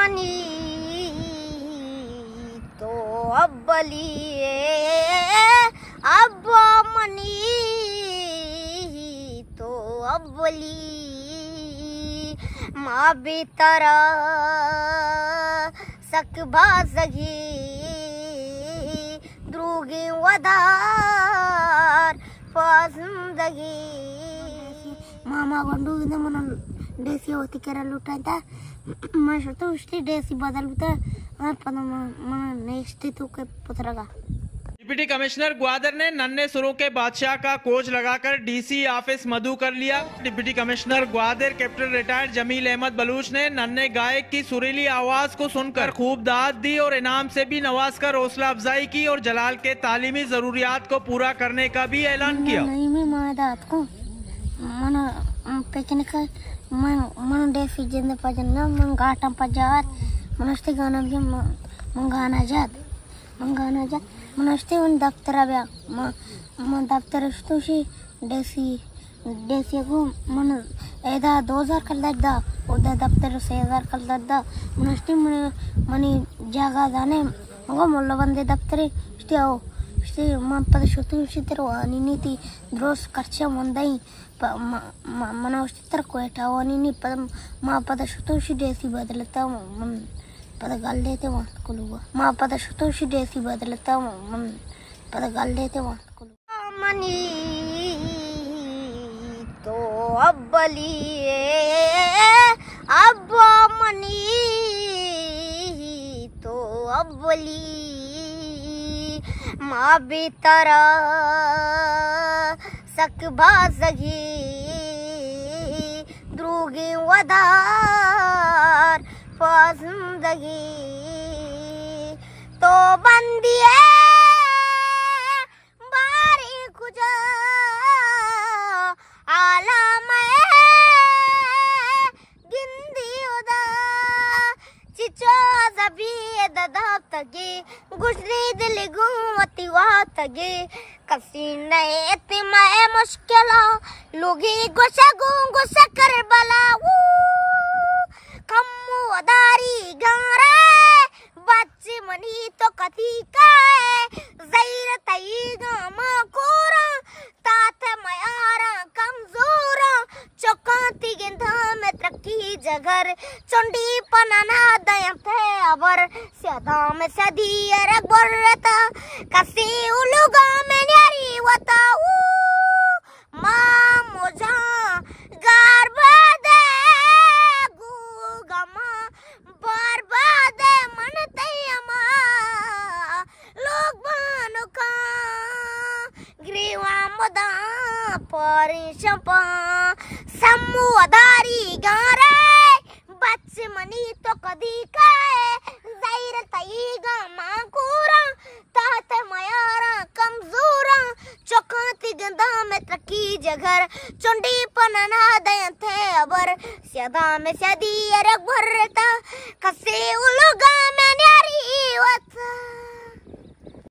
Money तो अब्बली अब money तो अब्बली माँ बेतरा सकबा सगी द्रुगी वदार पसंदगी मामा गंडू मन देसी होती केरा लुटा मैं तो उसकी देसी बदलता मन नेक्स्ट तो के पुतरगा। डिप्टी कमिश्नर ग्वादर ने नन्हे सुरों के बादशाह का कोच लगाकर डीसी ऑफिस मधु कर लिया। Deputy commissioner Gwadar captain retired Jamil Ahmed Baloch ने नन्हे गायक की सुरीली आवाज को सुनकर खूब दाद दी और इनाम से भी नवाज कर हौसला अफजाई की और जलाल के तालीमी जरूरियात को पूरा करने का भी ऐलान किया। मन देसी जिंदे पजना मन गाटम पजार मनस्ते गाना भी मंगाना जाद मनस्ते उन दफ्तर आव्या मन दफ्तर स्तुशी देसी को मन ऐदा 2000 कर दद्दा उदा दफ्तर से 1000 कर दद्दा मनस्ते मनी जागा दाने मगो मोल्ला बंदे दफ्तरे स्टियाओ स्टे मन पद शुतु शितरो अनि नीति द्रोस खर्चा मंदई मन उस्तर कोटा अनि नी पद मा पद शुतु शि देसी बदलता मन पद गल देते वहाँ कुलुआ माँ पद शुतुशी देसी बदलता मन पद गल देते वहाँ कुलुआ मनी तो अब्बली अब मनी तो अब्बली माँ बेतरा सकबा सगी द्रुगी वदार पसंदगी तो बंदी है बारी कुजा आलम गिंदी उदा चिचो जबी ददाब तगे गुजरी दिल गुमती वहाँ तगे कसी नए इतमाए मुश्किला लोगी गुस्सा कर बला कम्मू अदारी गारा बच्चे मनी तो कथी का ज़ैर तईगा मकोरा तात मयारा कमजोरा चौकाती गिंधा में तरक्की जगर चुंडी पनाना दयम थे अबर सदा में सदी अरग बरता कसी उलुगा में न्यारी वता माँ मुझा गारबाद बर्बाद मन तयमा लोग बानो का ग्रीवा मुदा परिशपा सम्मू अदारी गारे बच्चे मनी तो कदी का ज़ैर तईगा माकूरा तात मयारा कमजोरा चौकाती गंदा में तरक्की जगर चुंडी पनाना दयन थे अबर सदा में सदी अरग भरता कसे उलुगा में न्यारी वता।